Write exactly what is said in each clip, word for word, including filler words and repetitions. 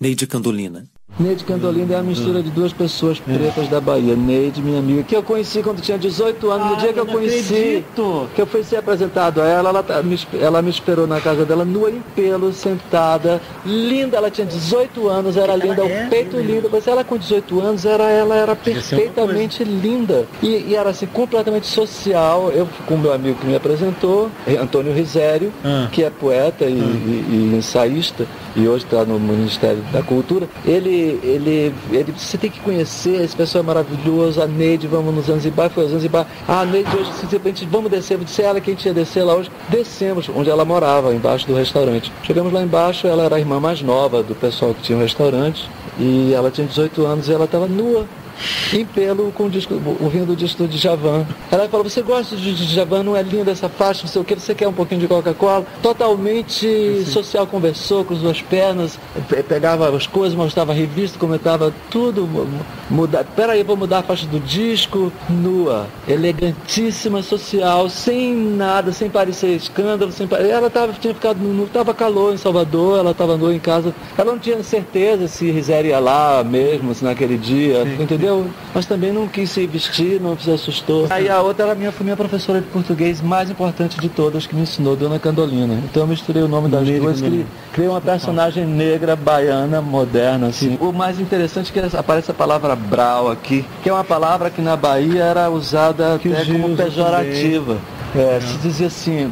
Neide Candolina. Neide Candolina é a mistura de duas pessoas pretas da Bahia. Neide, minha amiga, que eu conheci quando tinha dezoito anos, no Ah, dia que eu não conheci, acredito. que eu fui ser apresentado a ela, ela, tá- me, esp- ela me esperou na casa dela, nua em pelo, sentada, linda, ela tinha dezoito anos, era Ela linda, é o peito linda. lindo, mas ela com dezoito anos, era, ela era Devia ser alguma perfeitamente linda. E, e era assim, completamente social. Eu fui com o meu amigo que me apresentou, Antônio Risério, Ah. que é poeta e, e- e ensaísta, e hoje está no Ministério da Cultura. Ele, ele, ele, você tem que conhecer, esse pessoal é maravilhoso, a Neide, vamos no Zanzibar, foi ao Zanzibar. Ah, a Neide hoje, simplesmente, vamos descer, eu disse a ela que a gente ia descer lá hoje. Descemos, onde ela morava, embaixo do restaurante. Chegamos lá embaixo, ela era a irmã mais nova do pessoal que tinha o restaurante, e ela tinha dezoito anos e ela estava nua, em pelo, com o disco, ouvindo o disco do Djavan. Ela falou, você gosta de Djavan, não é linda essa faixa, não sei o que, você quer um pouquinho de Coca-Cola? Totalmente social, conversou com as duas pernas, pe- pegava as coisas, mostrava a revista, comentava tudo, mu- muda, peraí, vou mudar a faixa do disco, nua, elegantíssima, social, sem nada, sem parecer escândalo, sem pare... ela tava, tinha ficado, não estava calor em Salvador, ela estava nua em casa, ela não tinha certeza se Rizério ia lá mesmo, se naquele dia, entendeu? Mas também não quis se vestir, não se assustou. Aí a outra era minha, foi minha professora de português mais importante de todas que me ensinou, Dona Candolina. Então eu misturei o nome das Neide duas, Candolina. criei, criei uma personagem negra, baiana, moderna, assim. O mais interessante é que aparece a palavra brau aqui, que é uma palavra que na Bahia era usada Que até o Gil como usa pejorativa. É, se dizia assim,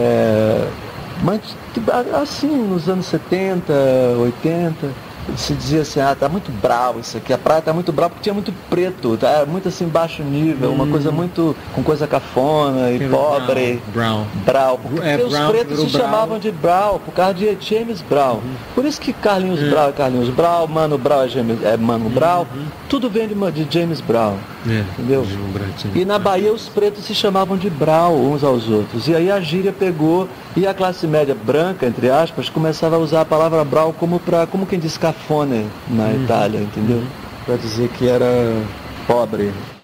é, mas assim, nos anos setenta, oitenta, se dizia assim, ah, tá muito bravo isso aqui, a praia tá muito brava porque tinha muito preto, tá muito assim baixo nível, uma coisa muito, com coisa cafona e Era pobre. Brown. Brau, porque É, os Brown pretos se virou Brown. chamavam de Brau, por causa de James Brown. Por isso que Carlinhos É. Brau é Carlinhos Brau, Mano Brau é, James, é Mano Brau, tudo vem de, uma- de James Brown. É, Entendeu? Gil Bratinho. E na Bahia os pretos se chamavam de brau uns aos outros. E aí a gíria pegou e a classe média branca, entre aspas, começava a usar a palavra brau como, pra, como quem diz cafone na Itália, entendeu? Para dizer que era pobre.